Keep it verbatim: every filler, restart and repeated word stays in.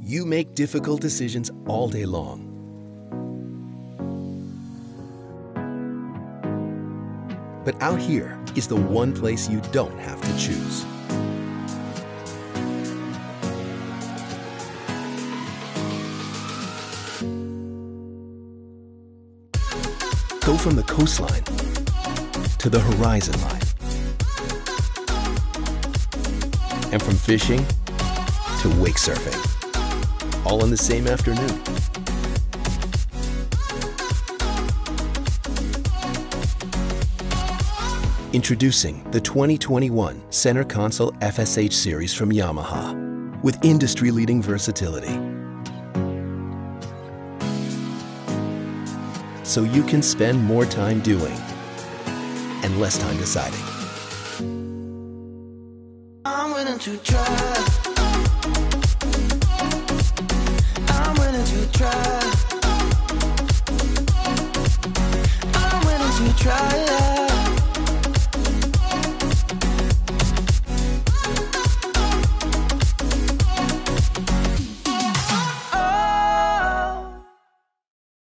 You make difficult decisions all day long. But out here is the one place you don't have to choose. Go from the coastline to the horizon line. And from fishing to wake surfing, all in the same afternoon. Introducing the twenty twenty-one Center Console F S H Series from Yamaha with industry-leading versatility. So you can spend more time doing and less time deciding. I'm willing to try. I'm willing to try. I'm willing to try.